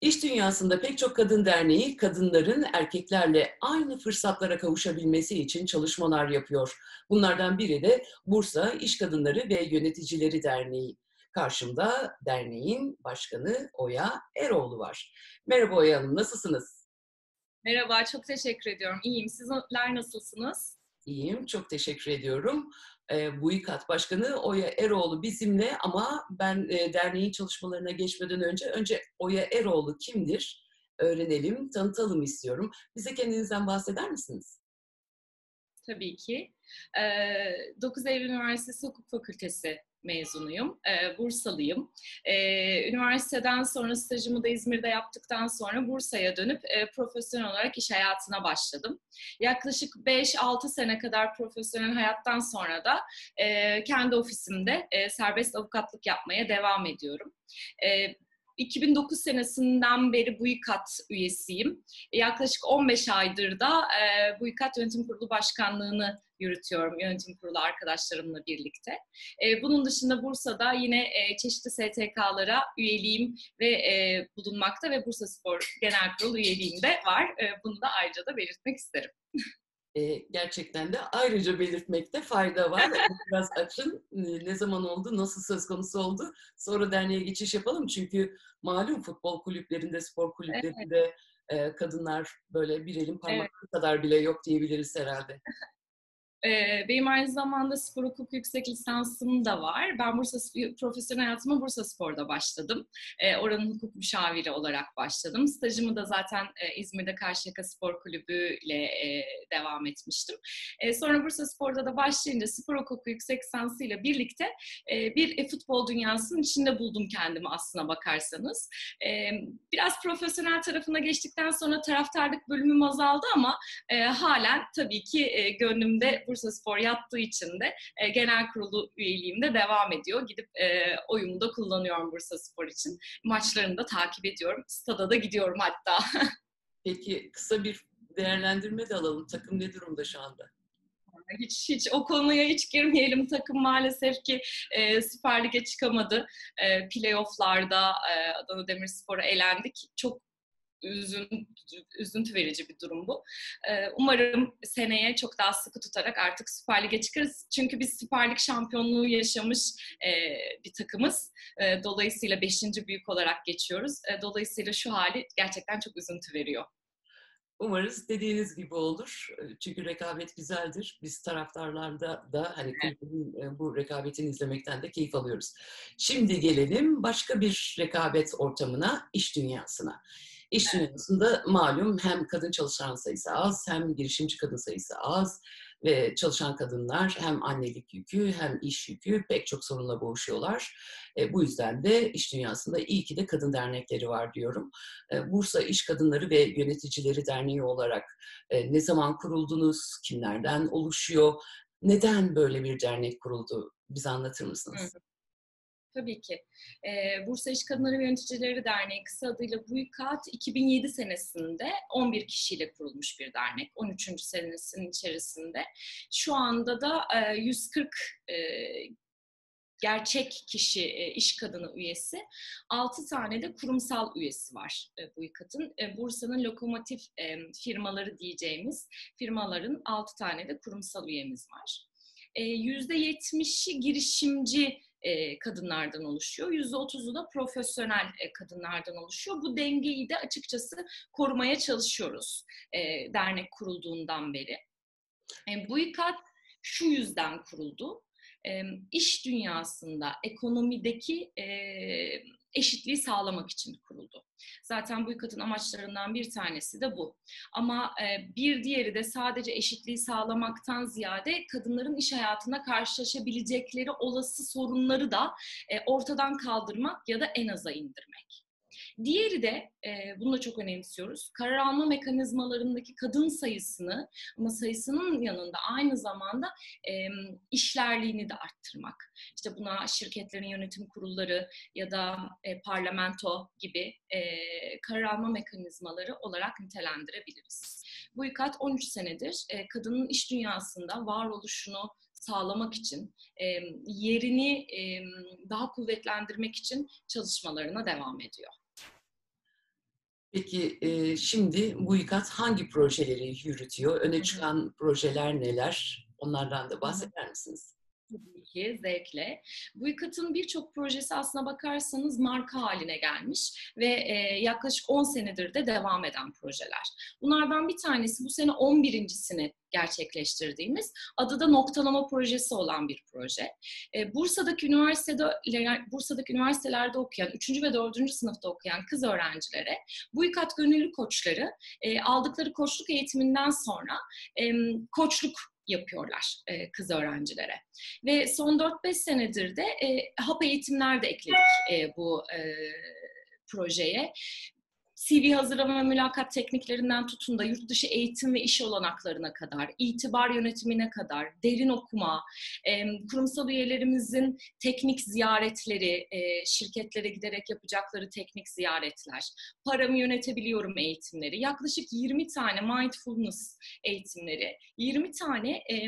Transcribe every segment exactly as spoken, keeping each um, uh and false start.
İş dünyasında pek çok kadın derneği, kadınların erkeklerle aynı fırsatlara kavuşabilmesi için çalışmalar yapıyor. Bunlardan biri de Bursa İş Kadınları ve Yöneticileri Derneği. Karşımda derneğin başkanı Oya Eroğlu var. Merhaba Oya Hanım, nasılsınız? Merhaba, çok teşekkür ediyorum. İyiyim. Sizler nasılsınız? İyiyim, çok teşekkür ediyorum. E, BÜYKAD Başkanı Oya Eroğlu bizimle ama ben e, derneğin çalışmalarına geçmeden önce önce Oya Eroğlu kimdir? Öğrenelim, tanıtalım istiyorum. Bize kendinizden bahseder misiniz? Tabii ki. Ee, dokuz Eylül Üniversitesi Hukuk Fakültesi mezunuyum. Ee, Bursalıyım. Ee, üniversiteden sonra stajımı da İzmir'de yaptıktan sonra Bursa'ya dönüp e, profesyonel olarak iş hayatına başladım. Yaklaşık beş altı sene kadar profesyonel hayattan sonra da e, kendi ofisimde e, serbest avukatlık yapmaya devam ediyorum. E, iki bin dokuz senesinden beri BÜYKAD üyesiyim. Yaklaşık on beş aydır da e, BÜYKAD Yönetim Kurulu Başkanlığı'nı yürütüyorum yönetim kurulu arkadaşlarımla birlikte. E, bunun dışında Bursa'da yine e, çeşitli S T K'lara üyeliğim ve e, bulunmakta ve Bursaspor Genel Kurulu üyeliğim de var. E, bunu da ayrıca da belirtmek isterim. E, gerçekten de ayrıca belirtmekte fayda var. Biraz açın. E, ne zaman oldu, nasıl söz konusu oldu? Sonra derneğe geçiş yapalım. Çünkü malum futbol kulüplerinde, spor Evet, kulüplerinde e, kadınlar böyle bir elin evet. parmakları kadar bile yok diyebiliriz herhalde. Ee, Benim aynı zamanda spor hukuk yüksek lisansım da var. Ben Bursa profesyonel hayatıma Bursaspor'da başladım. Ee, oranın hukuk müşaviri olarak başladım. Stajımı da zaten e, İzmir'de Karşıyaka Spor Kulübü ile e, devam etmiştim. E, sonra Bursaspor'da da başlayınca spor hukuku yüksek lisansıyla birlikte e, bir e, futbol dünyasının içinde buldum kendimi aslına bakarsanız. E, biraz profesyonel tarafına geçtikten sonra taraftarlık bölümüm azaldı ama e, halen tabii ki e, gönlümde Bursaspor yattığı için de e, genel kurulu üyeliğimde devam ediyor. Gidip e, oyumu da kullanıyorum Bursaspor için. Maçlarını da takip ediyorum. Stada da gidiyorum hatta. Peki kısa bir değerlendirme de alalım. Takım ne durumda şu anda? Hiç hiç o konuya hiç girmeyelim. Takım maalesef ki e, Süper Lig'e çıkamadı. E, playoff'larda e, Adana Demirspor'a elendik. Çok üzüntü, üzüntü verici bir durum bu. Ee, umarım seneye çok daha sıkı tutarak artık Süper Lig'e çıkarız. Çünkü biz Süper Lig şampiyonluğu yaşamış e, bir takımız. E, dolayısıyla beşinci büyük olarak geçiyoruz. E, dolayısıyla şu hali gerçekten çok üzüntü veriyor. Umarız dediğiniz gibi olur. Çünkü rekabet güzeldir. Biz taraftarlarda da hani kulübün e, bu rekabetini izlemekten de keyif alıyoruz. Şimdi gelelim başka bir rekabet ortamına, iş dünyasına. İş dünyasında malum hem kadın çalışan sayısı az, hem girişimci kadın sayısı az ve çalışan kadınlar hem annelik yükü hem iş yükü pek çok sorunla boğuşuyorlar. E, bu yüzden de iş dünyasında iyi ki de kadın dernekleri var diyorum. E, Bursa İş Kadınları ve Yöneticileri Derneği olarak e, ne zaman kuruldunuz, kimlerden oluşuyor, neden böyle bir dernek kuruldu? Bize anlatır Hı. mısınız? Tabii ki. Ee, Bursa İş Kadınları ve Yöneticileri Derneği, kısa adıyla BÜYKAD, iki bin yedi senesinde on bir kişiyle kurulmuş bir dernek. on üçüncü senesinin içerisinde. Şu anda da e, yüz kırk e, gerçek kişi, e, iş kadını üyesi, altı tane de kurumsal üyesi var e, BÜYKAD'ın. E, Bursa'nın lokomotif e, firmaları diyeceğimiz firmaların altı tane de kurumsal üyemiz var. yüzde yetmişi girişimci e, kadınlardan oluşuyor. yüzde otuzu da profesyonel e, kadınlardan oluşuyor. Bu dengeyi de açıkçası korumaya çalışıyoruz e, dernek kurulduğundan beri. E, BÜYKAD şu yüzden kuruldu. E, iş dünyasında, ekonomideki e, eşitliği sağlamak için kuruldu. Zaten BÜYKAD'ın amaçlarından bir tanesi de bu. Ama e, bir diğeri de sadece eşitliği sağlamaktan ziyade kadınların iş hayatında karşılaşabilecekleri olası sorunları da e, ortadan kaldırmak ya da en aza indirmek. Diğeri de, e, bunu da çok önemsiyoruz, karar alma mekanizmalarındaki kadın sayısını, ama sayısının yanında aynı zamanda e, işlerliğini de arttırmak. İşte buna şirketlerin yönetim kurulları ya da e, parlamento gibi e, karar alma mekanizmaları olarak nitelendirebiliriz. BÜYKAD on üç senedir e, kadının iş dünyasında varoluşunu sağlamak için, e, yerini e, daha kuvvetlendirmek için çalışmalarına devam ediyor. Peki e, şimdi BÜYKAD hangi projeleri yürütüyor? Öne Hı hı. çıkan projeler neler? Onlardan da Hı hı. bahseder misiniz? Tabii ki, zevkle. BÜYKAD'ın birçok projesi aslına bakarsanız marka haline gelmiş ve e, yaklaşık on senedir de devam eden projeler. Bunlardan bir tanesi bu sene on birincisini gerçekleştirdiğimiz adı da noktalama projesi olan bir proje. E, Bursa'daki üniversitede Bursa'daki üniversitelerde okuyan, üçüncü ve dördüncü sınıfta okuyan kız öğrencilere BÜYKAD gönüllü koçları e, aldıkları koçluk eğitiminden sonra e, koçluk yapıyorlar e, kız öğrencilere. Ve son dört beş senedir de e, hap eğitimler de ekledik e, bu e, projeye. C V hazırlama ve mülakat tekniklerinden tutun da yurt dışı eğitim ve iş olanaklarına kadar, itibar yönetimine kadar, derin okuma, e, kurumsal üyelerimizin teknik ziyaretleri, e, şirketlere giderek yapacakları teknik ziyaretler, paramı yönetebiliyorum eğitimleri, yaklaşık yirmi tane mindfulness eğitimleri, yirmi tane e,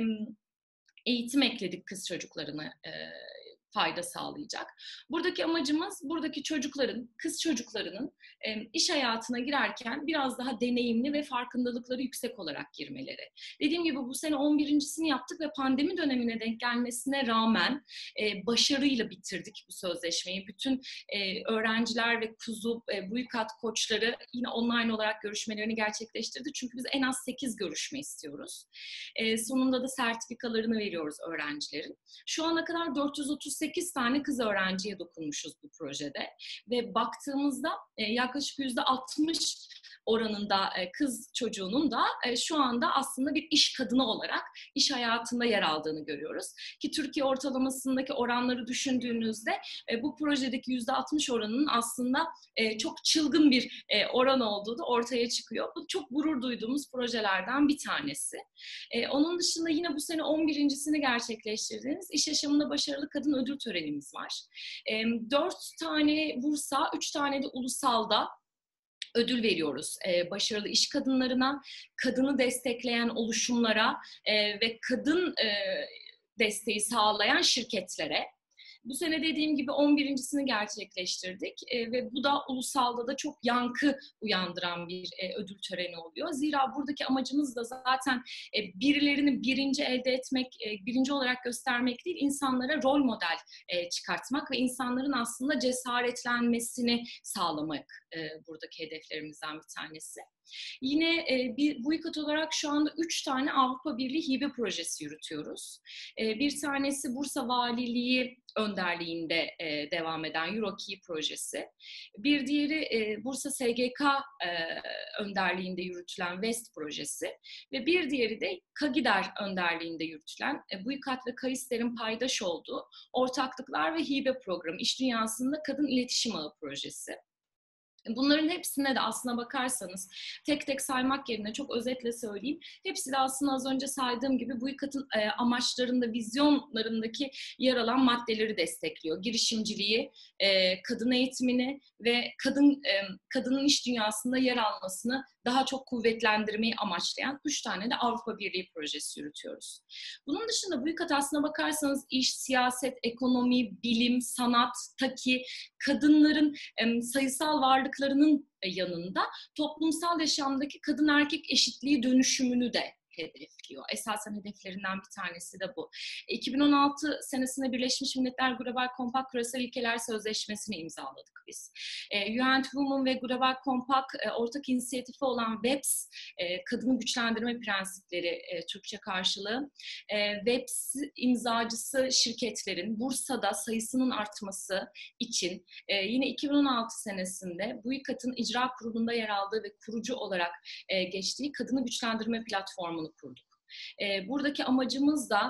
eğitim ekledik kız çocuklarına e, fayda sağlayacak. Buradaki amacımız buradaki çocukların, kız çocuklarının e, iş hayatına girerken biraz daha deneyimli ve farkındalıkları yüksek olarak girmeleri. Dediğim gibi bu sene on birincisini yaptık ve pandemi dönemine denk gelmesine rağmen e, başarıyla bitirdik bu sözleşmeyi. Bütün e, öğrenciler ve kuzu e, BÜYKAD koçları yine online olarak görüşmelerini gerçekleştirdi. Çünkü biz en az sekiz görüşme istiyoruz. E, sonunda da sertifikalarını veriyoruz öğrencilerin. Şu ana kadar dört yüz otuz sekiz tane kız öğrenciye dokunmuşuz bu projede ve baktığımızda e, yaklaşık yüzde altmış oranında e, kız çocuğunun da e, şu anda aslında bir iş kadını olarak iş hayatında yer aldığını görüyoruz. Ki Türkiye ortalamasındaki oranları düşündüğünüzde e, bu projedeki yüzde altmış oranının aslında e, çok çılgın bir e, oran olduğu da ortaya çıkıyor. Bu çok gurur duyduğumuz projelerden bir tanesi. E, onun dışında yine bu sene on birincisini gerçekleştirdiğimiz İş Yaşamında Başarılı Kadın Ödül Törenimiz var. E, dört tane Bursa, üç tane de ulusalda ödül veriyoruz e, başarılı iş kadınlarına, kadını destekleyen oluşumlara e, ve kadın e, desteği sağlayan şirketlere. Bu sene dediğim gibi on birincisini gerçekleştirdik e, ve bu da ulusalda da çok yankı uyandıran bir e, ödül töreni oluyor. Zira buradaki amacımız da zaten e, birilerini birinci elde etmek, e, birinci olarak göstermek değil, insanlara rol model e, çıkartmak ve insanların aslında cesaretlenmesini sağlamak e, buradaki hedeflerimizden bir tanesi. Yine e, bir BÜYKAD olarak şu anda üç tane Avrupa Birliği hibe projesi yürütüyoruz. E, bir tanesi Bursa Valiliği önderliğinde e, devam eden EuroKey projesi. Bir diğeri e, Bursa S G K e, önderliğinde yürütülen West projesi ve bir diğeri de KAGİDER önderliğinde yürütülen e, BÜYKAD ve KAİSTER'in paydaş olduğu Ortaklıklar ve Hibe Programı, İş Dünyasında Kadın İletişim Ağı projesi. Bunların hepsine de aslına bakarsanız tek tek saymak yerine çok özetle söyleyeyim. Hepsi de aslında az önce saydığım gibi BÜYKAD'ın e, amaçlarında, vizyonlarındaki yer alan maddeleri destekliyor. Girişimciliği, e, kadın eğitimini ve kadın e, kadının iş dünyasında yer almasını daha çok kuvvetlendirmeyi amaçlayan üç tane de Avrupa Birliği projesi yürütüyoruz. Bunun dışında BÜYKAD aslına bakarsanız iş, siyaset, ekonomi, bilim, sanat, TAKİ, kadınların e, sayısal varlıklarının yanında toplumsal yaşamdaki kadın erkek eşitliği dönüşümünü de hedefliyor. Esasen hedeflerinden bir tanesi de bu. iki bin on altı senesinde Birleşmiş Milletler Global Compact Küresel İlkeler Sözleşmesi'ni imzaladık biz. E, U N Women ve Global Compact e, ortak inisiyatifi olan W E P S, e, Kadını Güçlendirme Prensipleri e, Türkçe karşılığı. E, W E P S imzacısı şirketlerin Bursa'da sayısının artması için e, yine iki bin on altı senesinde BÜYKAD'ın icra kurulunda yer aldığı ve kurucu olarak e, geçtiği Kadını Güçlendirme Platformu'nu kurduk. E, buradaki amacımız da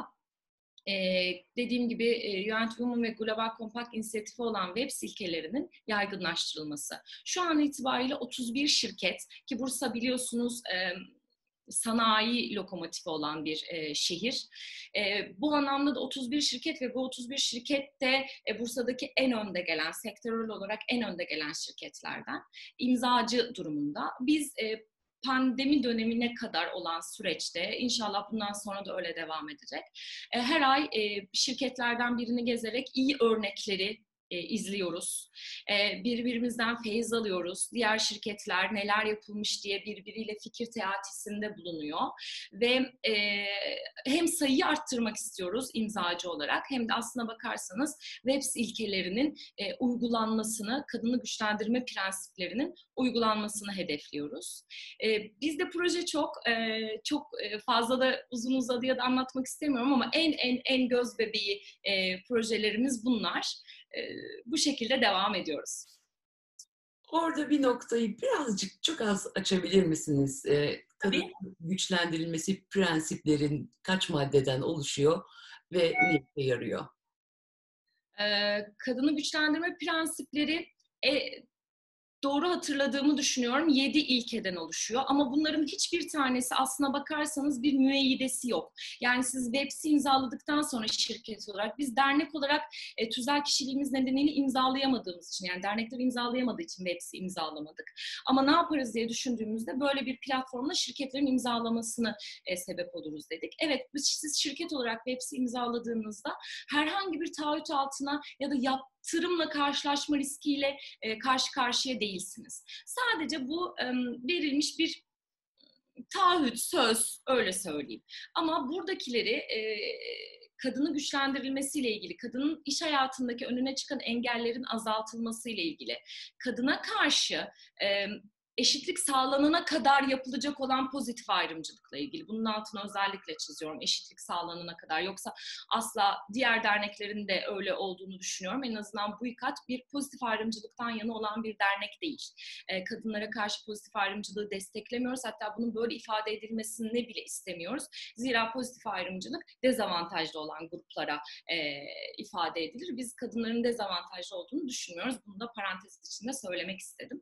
Ee, dediğim gibi e, U N Women ve Global Compact inisiyatifi olan W E P S ilkelerinin yaygınlaştırılması. Şu an itibariyle otuz bir şirket ki Bursa biliyorsunuz e, sanayi lokomotifi olan bir e, şehir. E, bu anlamda da otuz bir şirket ve bu otuz bir şirket de e, Bursa'daki en önde gelen, sektörel olarak en önde gelen şirketlerden imzacı durumunda. Biz e, pandemi dönemine kadar olan süreçte, inşallah bundan sonra da öyle devam edecek, her ay şirketlerden birini gezerek iyi örnekleri, e, izliyoruz. E, birbirimizden feyiz alıyoruz. Diğer şirketler neler yapılmış diye birbiriyle fikir teatisinde bulunuyor. Ve e, hem sayıyı arttırmak istiyoruz imzacı olarak, hem de aslına bakarsanız Webs ilkelerinin e, uygulanmasını, kadını güçlendirme prensiplerinin uygulanmasını hedefliyoruz. E, bizde proje çok, e, çok fazla da uzun uzadıya da anlatmak istemiyorum ama en en en göz bebeği e, projelerimiz bunlar. E, bu şekilde devam ediyoruz. Orada bir noktayı birazcık çok az açabilir misiniz? Ee, kadın Tabii. güçlendirilmesi prensiplerin kaç maddeden oluşuyor ve ne işe yarıyor? E, kadını güçlendirme prensipleri e, doğru hatırladığımı düşünüyorum. Yedi ilkeden oluşuyor. Ama bunların hiçbir tanesi aslına bakarsanız bir müeyyidesi yok. Yani siz Webs'i imzaladıktan sonra şirket olarak, biz dernek olarak e, tüzel kişiliğimiz nedeniyle imzalayamadığımız için, yani dernekler imzalayamadığı için Webs'i imzalamadık. Ama ne yaparız diye düşündüğümüzde böyle bir platformla şirketlerin imzalamasını e, sebep oluruz dedik. Evet, siz şirket olarak Webs'i imzaladığınızda herhangi bir taahhüt altına ya da yap yatırımla karşılaşma riskiyle e, karşı karşıya değilsiniz. Sadece bu e, verilmiş bir taahhüt, söz, öyle söyleyeyim. Ama buradakileri e, kadını güçlendirilmesiyle ilgili, kadının iş hayatındaki önüne çıkan engellerin azaltılmasıyla ilgili, kadına karşı e, eşitlik sağlanana kadar yapılacak olan pozitif ayrımcılıkla ilgili. Bunun altını özellikle çiziyorum. Eşitlik sağlanana kadar. Yoksa asla diğer derneklerin de öyle olduğunu düşünüyorum. En azından bu İKAD bir pozitif ayrımcılıktan yana olan bir dernek değil. Kadınlara karşı pozitif ayrımcılığı desteklemiyoruz. Hatta bunun böyle ifade edilmesini bile istemiyoruz. Zira pozitif ayrımcılık dezavantajlı olan gruplara e, ifade edilir. Biz kadınların dezavantajlı olduğunu düşünmüyoruz. Bunu da parantez içinde söylemek istedim.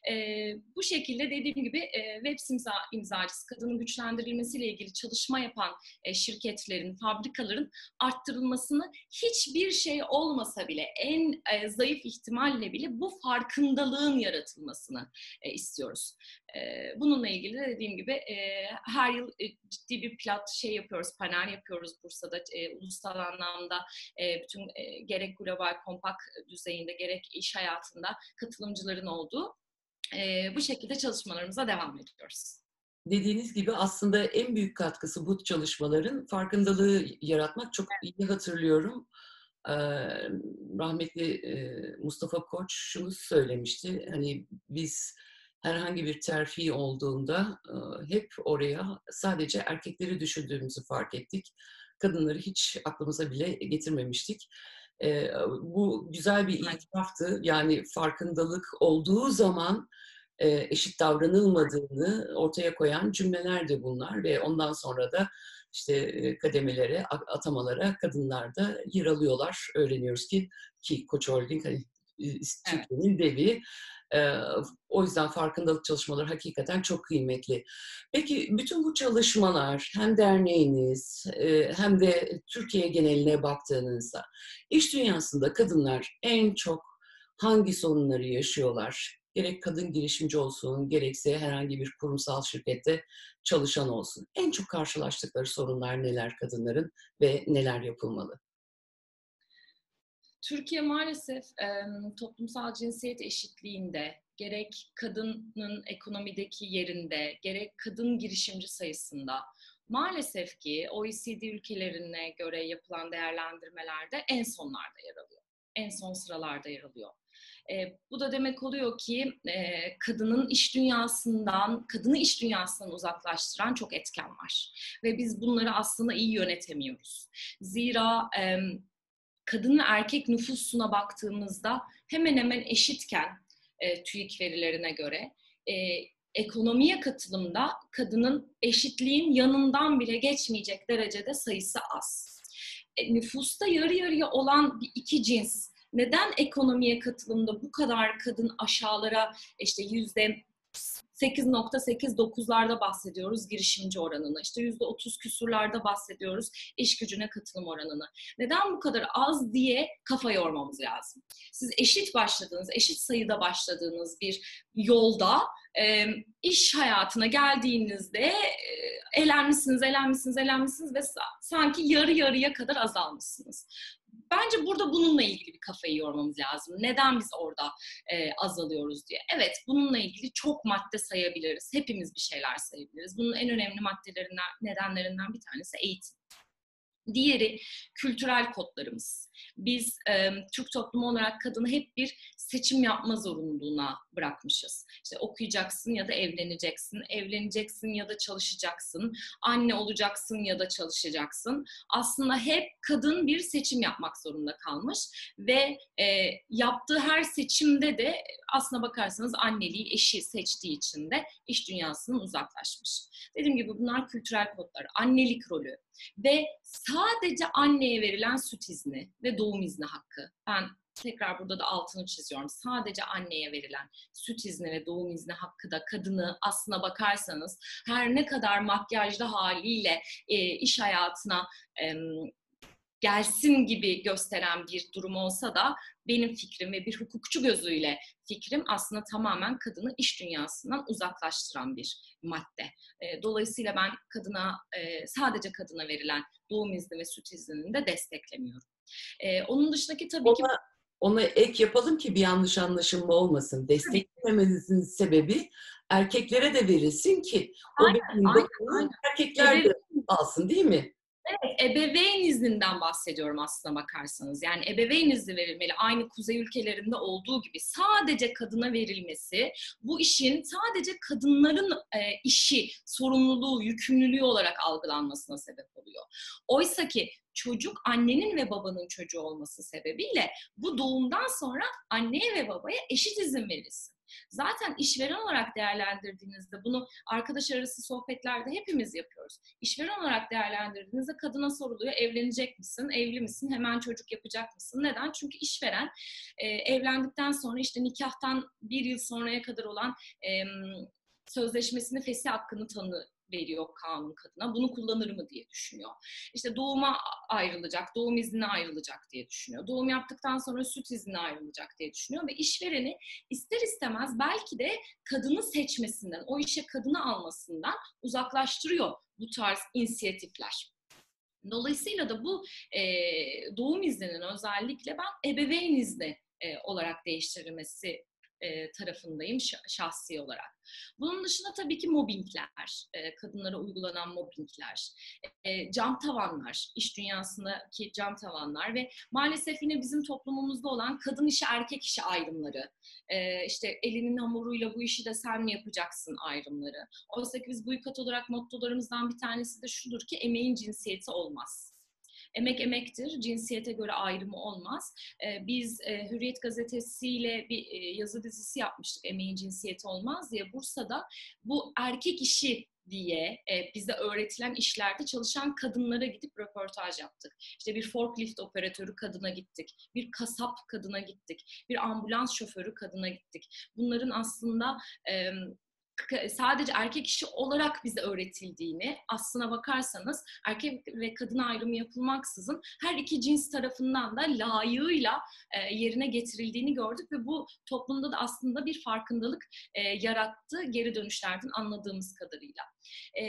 E, Bu şekilde dediğim gibi e, Webs imza, imzacısı kadının güçlendirilmesiyle ilgili çalışma yapan e, şirketlerin, fabrikaların arttırılmasını, hiçbir şey olmasa bile en e, zayıf ihtimalle bile bu farkındalığın yaratılmasını e, istiyoruz. E, bununla ilgili de dediğim gibi e, her yıl e, ciddi bir plat şey yapıyoruz, panel yapıyoruz Bursa'da e, ulusal anlamda e, bütün e, gerek global kompak düzeyinde gerek iş hayatında katılımcıların olduğu. Ee, bu şekilde çalışmalarımıza devam ediyoruz. Dediğiniz gibi aslında en büyük katkısı bu çalışmaların farkındalığı yaratmak. Çok iyi hatırlıyorum. Ee, rahmetli e, Mustafa Koç şunu söylemişti. Hani biz herhangi bir terfi olduğunda e, hep oraya sadece erkekleri düşündüğümüzü fark ettik. Kadınları hiç aklımıza bile getirmemiştik. E, bu güzel bir itiraftı. Yani farkındalık olduğu zaman eşit davranılmadığını ortaya koyan cümleler de bunlar ve ondan sonra da işte kademelere, atamalara kadınlar da yer alıyorlar. Öğreniyoruz ki ki Koç Holding hani, Türkiye'nin devi. O yüzden farkındalık çalışmaları hakikaten çok kıymetli. Peki bütün bu çalışmalar hem derneğiniz hem de Türkiye geneline baktığınızda iş dünyasında kadınlar en çok hangi sorunları yaşıyorlar? Gerek kadın girişimci olsun, gerekse herhangi bir kurumsal şirkette çalışan olsun. En çok karşılaştıkları sorunlar neler kadınların ve neler yapılmalı? Türkiye maalesef e, toplumsal cinsiyet eşitliğinde, gerek kadının ekonomideki yerinde, gerek kadın girişimci sayısında, maalesef ki O E C D ülkelerine göre yapılan değerlendirmelerde en sonlarda yer alıyor. En son sıralarda yer alıyor. E, bu da demek oluyor ki e, kadının iş dünyasından, kadını iş dünyasından uzaklaştıran çok etken var. Ve biz bunları aslında iyi yönetemiyoruz. Zira e, kadın ve erkek nüfusuna baktığımızda hemen hemen eşitken e, TÜİK verilerine göre e, ekonomiye katılımda kadının eşitliğin yanından bile geçmeyecek derecede sayısı az. E, nüfusta yarı yarıya olan bir iki cins neden ekonomiye katılımda bu kadar kadın aşağılara işte yüzde sekiz nokta sekiz dokuzlarda bahsediyoruz girişimci oranını. İşte yüzde otuz küsurlarda bahsediyoruz iş gücüne katılım oranını. Neden bu kadar az diye kafa yormamız lazım. Siz eşit başladığınız, eşit sayıda başladığınız bir yolda e, iş hayatına geldiğinizde e, elenmişsiniz, elenmişsiniz, elenmişsiniz ve sanki yarı yarıya kadar azalmışsınız. bence burada bununla ilgili bir kafayı yormamız lazım. Neden biz orada e, azalıyoruz diye. Evet, bununla ilgili çok madde sayabiliriz. Hepimiz bir şeyler sayabiliriz. Bunun en önemli maddelerinden, nedenlerinden bir tanesi eğitim. Diğeri kültürel kodlarımız. Biz e, Türk toplumu olarak kadını hep bir seçim yapma zorunluluğuna bırakmışız. İşte okuyacaksın ya da evleneceksin, evleneceksin ya da çalışacaksın, anne olacaksın ya da çalışacaksın. Aslında hep kadın bir seçim yapmak zorunda kalmış ve e, yaptığı her seçimde de aslına bakarsanız anneliği, eşi seçtiği için de iş dünyasından uzaklaşmış. Dediğim gibi bunlar kültürel kodlar, annelik rolü ve sadece anneye verilen süt izni ve doğum izni hakkı. Ben tekrar burada da altını çiziyorum. Sadece anneye verilen süt izni ve doğum izni hakkı da kadını aslına bakarsanız her ne kadar makyajlı haliyle e, iş hayatına e, gelsin gibi gösteren bir durum olsa da benim fikrim ve bir hukukçu gözüyle fikrim aslında tamamen kadını iş dünyasından uzaklaştıran bir madde. Dolayısıyla ben kadına, sadece kadına verilen doğum izni ve süt iznini de desteklemiyorum. Onun dışındaki tabii ki... Ona, ona ek yapalım ki bir yanlış anlaşılma olmasın. Desteklememizin sebebi erkeklere de verilsin ki o bebeğin bakımını erkekler de alsın, değil mi? Evet, ebeveyn izninden bahsediyorum aslına bakarsanız. Yani ebeveyn izni verilmeli. Aynı kuzey ülkelerinde olduğu gibi sadece kadına verilmesi, bu işin sadece kadınların e, işi, sorumluluğu, yükümlülüğü olarak algılanmasına sebep oluyor. Oysa ki çocuk annenin ve babanın çocuğu olması sebebiyle bu doğumdan sonra anneye ve babaya eşit izin verilsin. Zaten işveren olarak değerlendirdiğinizde, bunu arkadaş arası sohbetlerde hepimiz yapıyoruz. İşveren olarak değerlendirdiğinizde kadına soruluyor, evlenecek misin, evli misin, hemen çocuk yapacak mısın? Neden? Çünkü işveren e, evlendikten sonra işte nikahtan bir yıl sonraya kadar olan e, sözleşmesini, fesih hakkını tanı veriyor kanun kadına. Bunu kullanır mı diye düşünüyor. İşte doğuma ayrılacak, doğum iznine ayrılacak diye düşünüyor. Doğum yaptıktan sonra süt iznine ayrılacak diye düşünüyor ve işvereni ister istemez belki de kadını seçmesinden, o işe kadını almasından uzaklaştırıyor bu tarz inisiyatifler. Dolayısıyla da bu e, doğum izninin özellikle ben ebeveyn izni e, olarak değiştirilmesi E, tarafındayım şahsi olarak. Bunun dışında tabii ki mobbingler, e, kadınlara uygulanan mobbingler, e, cam tavanlar, iş dünyasındaki cam tavanlar ve maalesef yine bizim toplumumuzda olan kadın işi erkek işi ayrımları, e, işte elinin hamuruyla bu işi de sen mi yapacaksın ayrımları. Oysa ki biz bu YÜKAT olarak mottolarımızdan bir tanesi de şudur ki emeğin cinsiyeti olmaz. Emek emektir, cinsiyete göre ayrımı olmaz. Ee, biz e, Hürriyet gazetesiyle bir e, yazı dizisi yapmıştık, emeğin cinsiyeti olmaz diye. Bursa'da bu erkek işi diye e, bize öğretilen işlerde çalışan kadınlara gidip röportaj yaptık. İşte bir forklift operatörü kadına gittik, bir kasap kadına gittik, bir ambulans şoförü kadına gittik. Bunların aslında... E, sadece erkek işi olarak bize öğretildiğini, aslına bakarsanız erkek ve kadın ayrımı yapılmaksızın her iki cins tarafından da layığıyla e, yerine getirildiğini gördük ve bu toplumda da aslında bir farkındalık e, yarattı geri dönüşlerden anladığımız kadarıyla. E,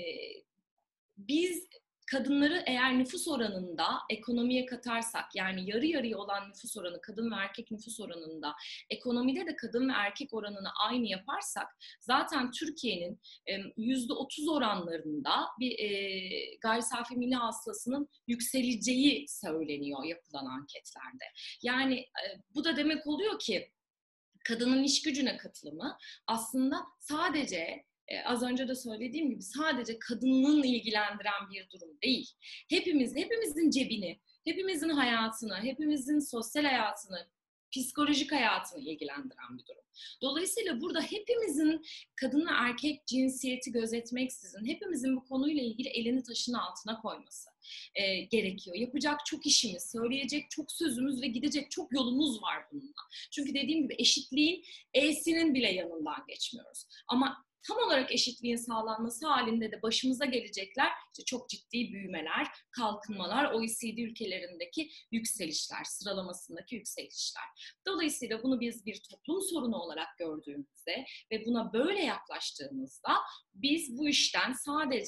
biz kadınları eğer nüfus oranında ekonomiye katarsak, yani yarı yarıya olan nüfus oranı, kadın ve erkek nüfus oranında, ekonomide de kadın ve erkek oranını aynı yaparsak, zaten Türkiye'nin yüzde otuz oranlarında bir e, gayri safi milli hasılasının yükseleceği söyleniyor yapılan anketlerde. Yani e, bu da demek oluyor ki kadının iş gücüne katılımı aslında sadece Ee, az önce de söylediğim gibi sadece kadının ilgilendiren bir durum değil. Hepimiz, hepimizin cebini, hepimizin hayatını, hepimizin sosyal hayatını, psikolojik hayatını ilgilendiren bir durum. Dolayısıyla burada hepimizin kadın ve erkek cinsiyeti gözetmeksizin hepimizin bu konuyla ilgili elini taşın altına koyması e, gerekiyor. Yapacak çok işimiz, söyleyecek çok sözümüz ve gidecek çok yolumuz var bununla. Çünkü dediğim gibi eşitliğin E'sinin bile yanından geçmiyoruz. Ama tam olarak eşitliğin sağlanması halinde de başımıza gelecekler işte çok ciddi büyümeler, kalkınmalar, O E C D ülkelerindeki yükselişler, sıralamasındaki yükselişler. Dolayısıyla bunu biz bir toplum sorunu olarak gördüğümüzde ve buna böyle yaklaştığımızda biz bu işten sadece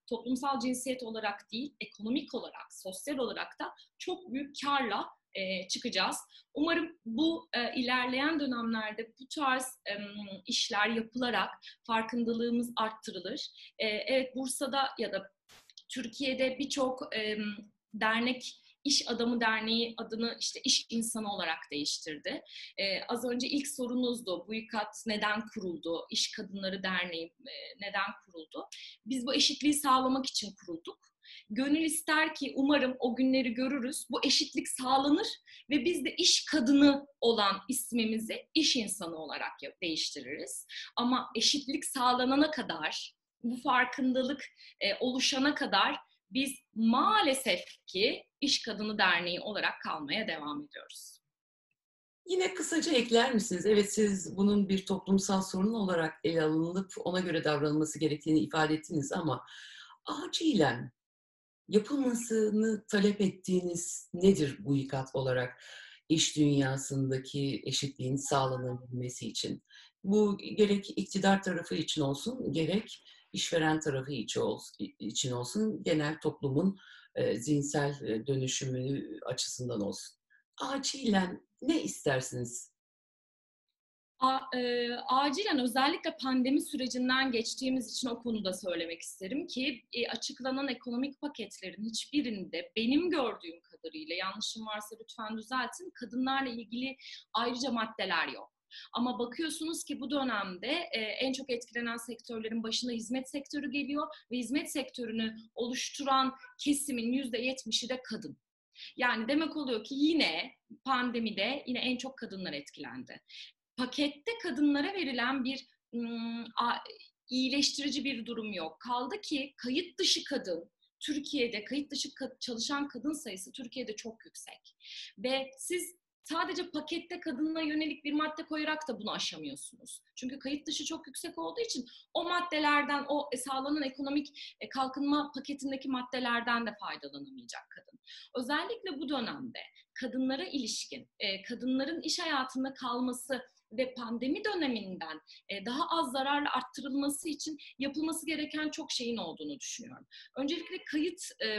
toplumsal cinsiyet olarak değil, ekonomik olarak, sosyal olarak da çok büyük karla e, çıkacağız. Umarım bu e, ilerleyen dönemlerde bu tarz e, işler yapılarak farkındalığımız arttırılır. E, evet, Bursa'da ya da Türkiye'de birçok e, dernek, İş Adamı Derneği adını işte iş insanı olarak değiştirdi. Ee, az önce ilk sorunuzdu. Bu İKAD neden kuruldu? İş Kadınları Derneği e, neden kuruldu? Biz bu eşitliği sağlamak için kurulduk. Gönül ister ki umarım o günleri görürüz. Bu eşitlik sağlanır ve biz de iş kadını olan ismimizi iş insanı olarak değiştiririz. Ama eşitlik sağlanana kadar, bu farkındalık e, oluşana kadar biz maalesef ki İş Kadını Derneği olarak kalmaya devam ediyoruz. Yine kısaca ekler misiniz? Evet, siz bunun bir toplumsal sorun olarak ele alınıp ona göre davranılması gerektiğini ifade ettiniz ama acilen yapılmasını talep ettiğiniz nedir bu İKAD olarak iş dünyasındaki eşitliğin sağlanabilmesi için? Bu gerek iktidar tarafı için olsun, gerek işveren tarafı için olsun, genel toplumun e, zihinsel dönüşümü açısından olsun. Acilen ne istersiniz? A, e, acilen özellikle pandemi sürecinden geçtiğimiz için o konuda söylemek isterim ki e, açıklanan ekonomik paketlerin hiçbirinde benim gördüğüm kadarıyla, yanlışım varsa lütfen düzeltin, kadınlarla ilgili ayrıca maddeler yok. Ama bakıyorsunuz ki bu dönemde e, en çok etkilenen sektörlerin başında hizmet sektörü geliyor ve hizmet sektörünü oluşturan kesimin yüzde yetmişi de kadın. Yani demek oluyor ki yine pandemide yine en çok kadınlar etkilendi. Pakette kadınlara verilen bir ım, a, iyileştirici bir durum yok. Kaldı ki kayıt dışı kadın, Türkiye'de kayıt dışı ka- çalışan kadın sayısı Türkiye'de çok yüksek. Ve siz sadece pakette kadına yönelik bir madde koyarak da bunu aşamıyorsunuz. Çünkü kayıt dışı çok yüksek olduğu için o maddelerden, o sağlanan ekonomik kalkınma paketindeki maddelerden de faydalanamayacak kadın. Özellikle bu dönemde kadınlara ilişkin, kadınların iş hayatında kalması ve pandemi döneminden daha az zararla arttırılması için yapılması gereken çok şeyin olduğunu düşünüyorum. Öncelikle kayıt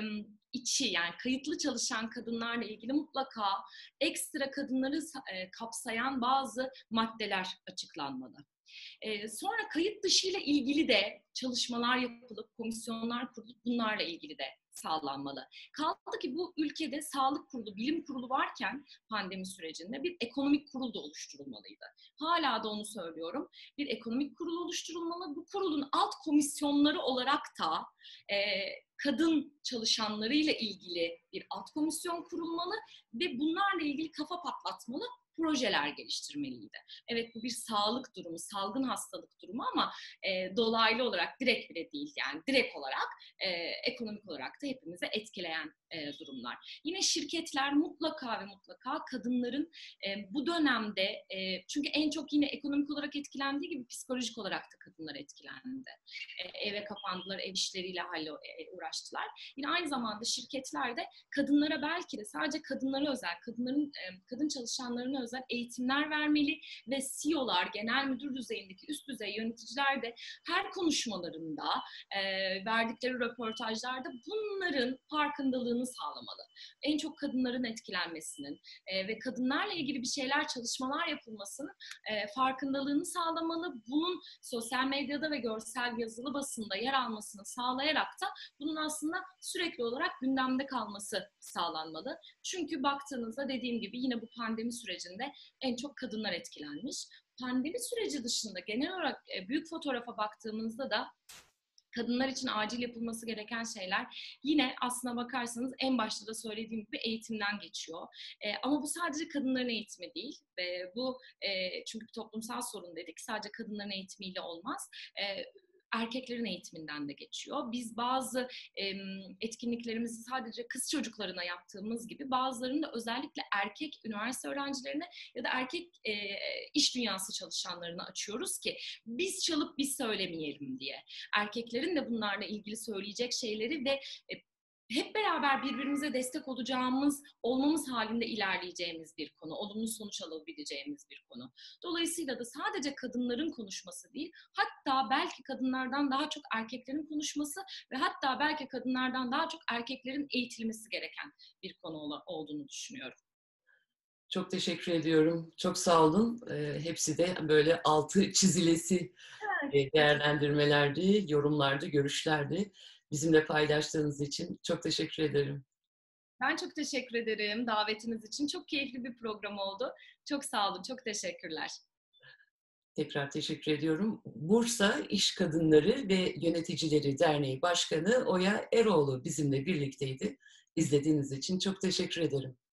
içi, yani kayıtlı çalışan kadınlarla ilgili mutlaka ekstra kadınları kapsayan bazı maddeler açıklanmalı. Ee, sonra kayıt dışı ile ilgili de çalışmalar yapılıp, komisyonlar kurulup bunlarla ilgili de sağlanmalı. Kaldı ki bu ülkede sağlık kurulu, bilim kurulu varken pandemi sürecinde bir ekonomik kurul da oluşturulmalıydı. Hala da onu söylüyorum. Bir ekonomik kurul oluşturulmalı. Bu kurulun alt komisyonları olarak da e, kadın çalışanlarıyla ilgili bir alt komisyon kurulmalı ve bunlarla ilgili kafa patlatmalı projeler geliştirmeliydi. Evet, bu bir sağlık durumu, salgın hastalık durumu ama e, dolaylı olarak, direkt bile değil yani direkt olarak e, ekonomik olarak da hepimize etkileyen e, durumlar. Yine şirketler mutlaka ve mutlaka kadınların e, bu dönemde, e, çünkü en çok yine ekonomik olarak etkilendiği gibi psikolojik olarak da kadınlar etkilendi. E, eve kapandılar, ev işleriyle hallo, e, uğraştılar. Yine aynı zamanda şirketler de kadınlara, belki de sadece kadınlara özel, kadınların e, kadın çalışanlarına özel eğitimler vermeli ve C E O'lar, genel müdür düzeyindeki üst düzey yöneticiler de her konuşmalarında, e, verdikleri röportajlarda bunların farkındalığını sağlamalı. En çok kadınların etkilenmesinin e, ve kadınlarla ilgili bir şeyler, çalışmalar yapılmasının e, farkındalığını sağlamalı. Bunun sosyal medyada ve görsel yazılı basında yer almasını sağlayarak da bunun aslında sürekli olarak gündemde kalması sağlanmalı. Çünkü baktığınızda dediğim gibi yine bu pandemi sürecinde en çok kadınlar etkilenmiş. Pandemi süreci dışında genel olarak büyük fotoğrafa baktığımızda da kadınlar için acil yapılması gereken şeyler yine aslına bakarsanız en başta da söylediğim gibi eğitimden geçiyor. E, ama bu sadece kadınların eğitimi değil. E, bu e, çünkü bir toplumsal sorun dedik. Sadece kadınların eğitimiyle olmaz. E, erkeklerin eğitiminden de geçiyor. Biz bazı e, etkinliklerimizi sadece kız çocuklarına yaptığımız gibi bazılarını da özellikle erkek üniversite öğrencilerine ya da erkek e, iş dünyası çalışanlarına açıyoruz ki biz çalıp biz söylemeyelim diye. Erkeklerin de bunlarla ilgili söyleyecek şeyleri ve e, hep beraber birbirimize destek olacağımız, olmamız halinde ilerleyeceğimiz bir konu, olumlu sonuç alabileceğimiz bir konu. Dolayısıyla da sadece kadınların konuşması değil, hatta belki kadınlardan daha çok erkeklerin konuşması ve hatta belki kadınlardan daha çok erkeklerin eğitilmesi gereken bir konu olduğunu düşünüyorum. Çok teşekkür ediyorum. Çok sağ olun. E, hepsi de böyle altı çizilesi Evet. e, değerlendirmelerdi, yorumlardı, görüşlerdi. Bizimle paylaştığınız için çok teşekkür ederim. Ben çok teşekkür ederim davetiniz için. Çok keyifli bir program oldu. Çok sağ olun, çok teşekkürler. Tekrar teşekkür ediyorum. Bursa İş Kadınları ve Yöneticileri Derneği Başkanı Oya Eroğlu bizimle birlikteydi. İzlediğiniz için çok teşekkür ederim.